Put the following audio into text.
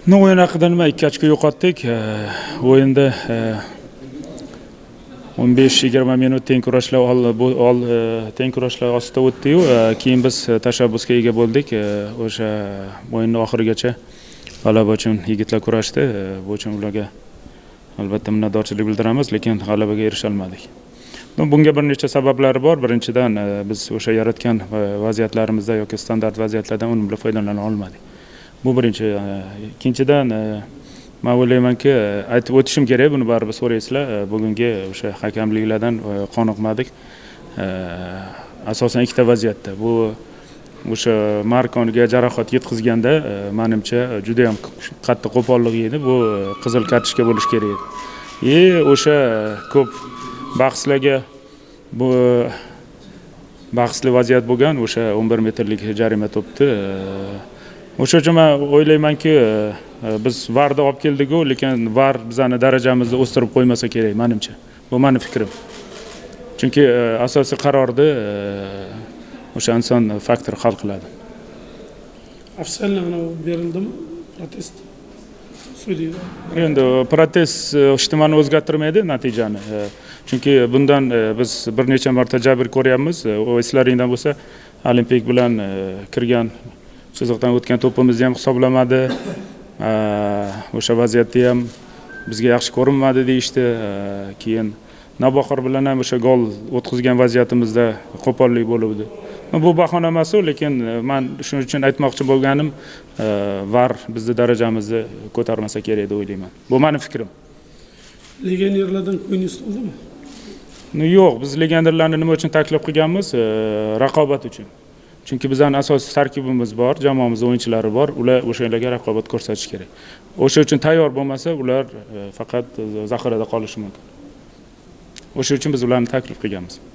O'yin haqida nima, 2 ochko yo'qotdik. O'yinda 15-20 minut teng kurashlar ostida o'tdi-yu, keyin biz tashabbusga ega bo'ldik. O'sha o'yinning oxirigacha g'alaba uchun yigitlar kurashdi. Bu uchun ularga albatta minnatdorchilik bildiramiz, lekin g'alabaga erisha olmadik. Bunga bir necha sabablari bor. Birinchidan biz o'sha yaratgan vaziyatlarimizda yoki standart vaziyatlardan unumli foydalana olmadik. Bu birinchi. Ikkinchidan men o'ylaymanki, aytib o'tishim kerak, buni baribir so'raysizlar. Bugungi o'sha hakamliklardan qoniqmadik. Asosan ikkita vaziyatda. Bu o'sha Markonga jarohat yetkazganda menimcha juda ham qattiq qo'pollik edi. Bu qizil kartochka bo'lish kerak edi. O'sha ko'p bahslarga bu bahsli vaziyat bo'lgan, o'sha 11 metrlik jarima to'pdi. O'sha uchun men o'ylaymanki, biz VARni olib keldik-ku, lekin VAR bizani darajamizni o'stirib qo'ymasa kerak, menimcha. Bu mening fikrim. Chunki asosiy qarorni o'sha inson faktori hal qiladi. Afsallar berildimi? Protest sudiyada. Endi protest ijtimoani o'zgartirmaydi natijani. Chunki bundan biz bir necha marta jabr ko'ryapmiz. Eslaringdan bo'lsa, Olimpik bilan kirgan chiziqdan o'tgan to'pimizni ham hisoblamadi. O'sha vaziyatda ham bizga yaxshi ko'rinmadi deyishdi. Keyin Navoqir bilan ham o'sha gol o'tkazgan vaziyatimizda qo'pollik bo'ldi. Bu bahona emas, lekin men shuning uchun aytmoqchi bo'lganim, VAR bizni darajamizni ko'tarmasa kerak deb o'ylayman. Bu mening fikrim. Legionerlardan ko'nglingiz to'ldimi? Yo'q, biz legionerlarni nima uchun taklif qilganmiz? Raqobat uchun. Chunki bizning asosiy tarkibimiz bor, jamoamizda o'yinchilari bor, ular o'shalarga raqobat ko'rsatish kerak. O'sha uchun tayyor bo'lmasa, ular faqat zaxirada qolishi mumkin. O'sha uchun biz ularni taklif qilganmiz.